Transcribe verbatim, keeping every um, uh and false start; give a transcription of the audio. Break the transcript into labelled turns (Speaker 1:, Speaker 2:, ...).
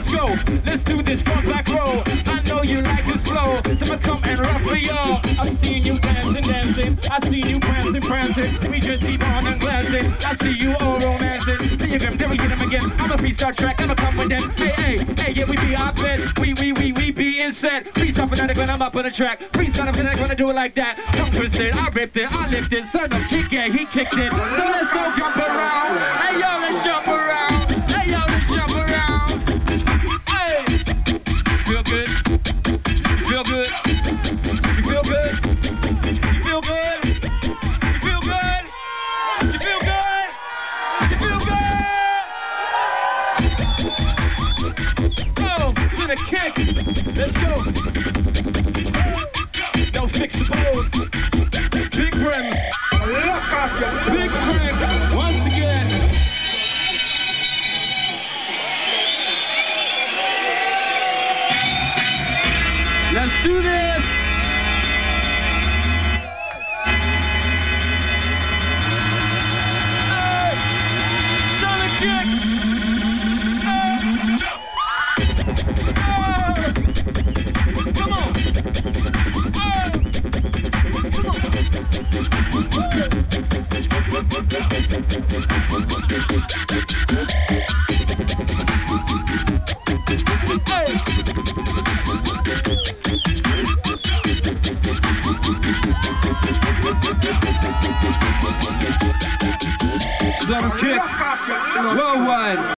Speaker 1: let's go. Let's do this front back row. I know you like this flow, so I'ma come and rock for y'all. I've seen you dancing, dancing. I see you prancing, prancing. We just keep on and glancing. I see you all romancing. See you again, then we get them again. I'm a freestyle track, I'ma come with them. Hey, hey, hey, yeah, we be our bed. We, we, we, we be inset. Freestyle fanatic when I'm up on the track. Freestyle fanatic when I do it like that. Don't twist it, I ripped it, I lifted. Son of kick it, he kicked it. So let's go jump around. Hey, yo, let's jump around. Hey, yo, let's jump around. Hey, feel good. Feel good. You feel good. You feel good. You feel good. You feel good. You feel good. Oh, to the kick. Let's go. Don't fix the board. Big Rem. Big Frank. Once again. Let's do this. Hey, Sonic kick. Hey. Oh. Come on. Sonic kick. Worldwide.